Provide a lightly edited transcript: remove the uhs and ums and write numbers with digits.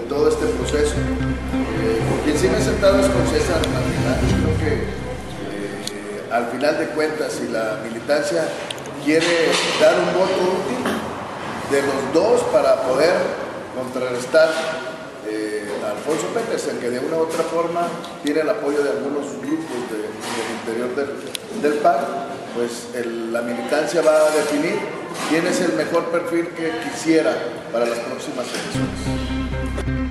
todo este proceso. Con quien sí me he sentado es con César Martínez. Creo que al final de cuentas, si la militancia quiere dar un voto útil de los dos para poder contrarrestar a Alfonso Petersen, que de una u otra forma tiene el apoyo de algunos grupos del interior del PAN, pues la militancia va a definir quién es el mejor perfil que quisiera para las próximas elecciones.